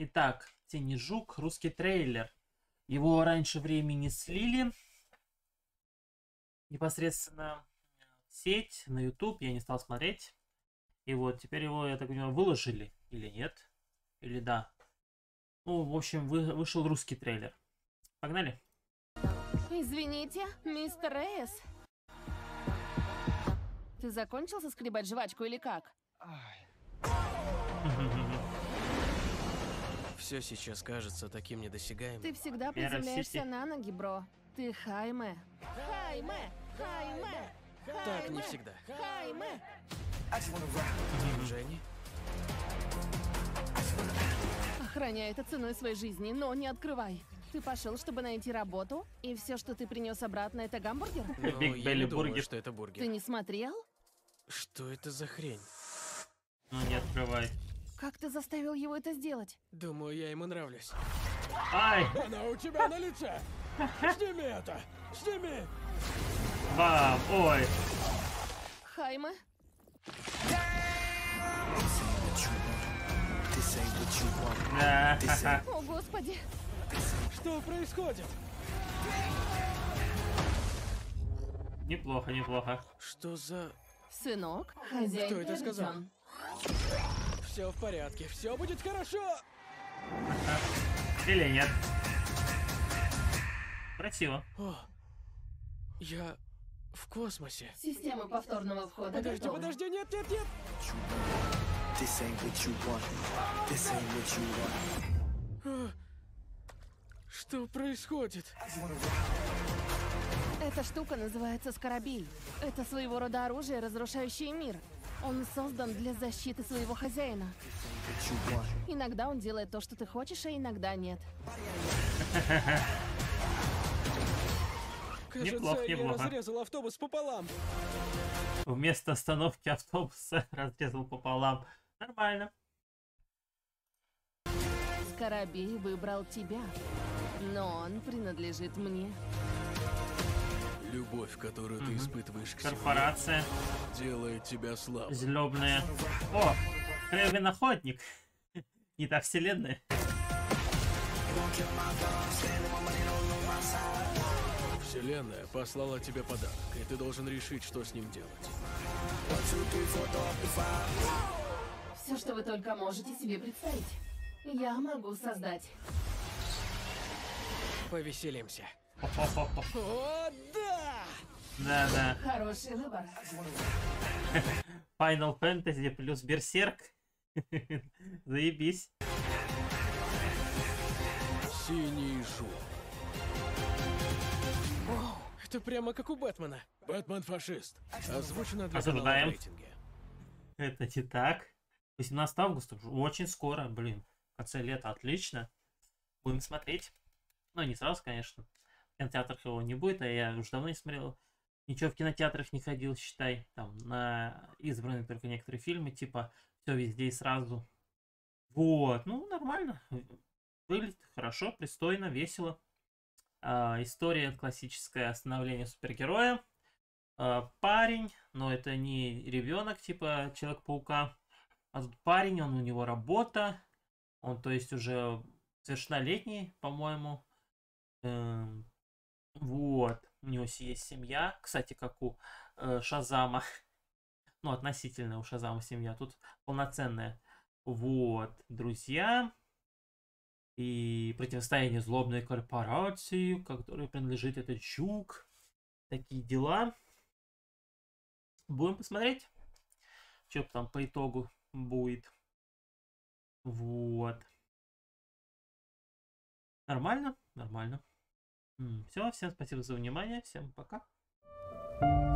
Итак, «Синий жук», русский трейлер. Его раньше времени слили непосредственно в сеть, на YouTube, я не стал смотреть. И вот теперь его, я так понимаю, выложили или нет? Или да? Ну, в общем, вышел русский трейлер. Погнали? Извините, мистер Рейс. Ты закончил соскребать жвачку или как? Все сейчас кажется таким недосягаемым. Ты всегда приземляешься на ноги, бро. Ты Хайме. Хайме! Хайме! Так не всегда. Хайме! Дженни? Охраняй это ценой своей жизни, но не открывай. Ты пошел, чтобы найти работу, и все, что ты принес обратно, это гамбургер? Но Big я Belly не думаю, бургер. что это Ты бургер. не смотрел? Что это за хрень? Ну, не открывай. Как ты заставил его это сделать? Думаю, я ему нравлюсь. Ай! Она у тебя на лице! Сними это! Сними! Бам! Ой! Хайме? Да. О, господи! Что происходит? Неплохо, неплохо. Что за... Сынок, хозяин Кто это сказал? приобретен. Все в порядке, все будет хорошо! Или нет? Красиво. О, я в космосе. Система повторного входа Подожди, готова. подожди, нет, нет, нет! This ain't what you want. This ain't what you want. Что происходит? Эта штука называется Скоробей. Это своего рода оружие, разрушающее мир. Он создан для защиты своего хозяина. What you want. Иногда он делает то, что ты хочешь, а иногда нет. Кажется, Неплохо, я неплохо. разрезал автобус пополам. Вместо остановки автобуса разрезал пополам. Нормально. Скоробей выбрал тебя, но он принадлежит мне. Любовь, которую ты испытываешь к себе, Корпорация. делает тебя слабым. Злобная. О! Крэвин охотник. Не та вселенная. Вселенная послала тебе подарок, и ты должен решить, что с ним делать. Все, что вы только можете себе представить, я могу создать. Повеселимся. О, да! Да-да. Хороший выбор. Final Fantasy плюс Берсерк. Заебись. Синий жук. Это прямо как у Бэтмена. Бэтмен-фашист. Озвучено для Осуждаем. канала в рейтинге. Это не так. 18 августа. Очень скоро, блин. В конце лета. Отлично. Будем смотреть. Ну, не сразу, конечно. В кинотеатрах его не будет, а я уже давно не смотрел. Ничего в кинотеатрах не ходил, считай. Там на избранные только некоторые фильмы, типа все везде и сразу. Вот. Ну, нормально. Выглядит хорошо, пристойно, весело. История классическое становление супергероя. Парень, но это не ребенок типа Человек-паука, а тут парень, у него работа, он то есть уже совершеннолетний, по-моему. Вот, у него есть семья, кстати, как у Шазама, ну относительно у Шазама семья, тут полноценная. Вот, друзья. И противостояние злобной корпорации, которой принадлежит этот жук. Такие дела. Будем посмотреть, что там по итогу будет. Вот. Нормально? Нормально. Все, всем спасибо за внимание. Всем пока.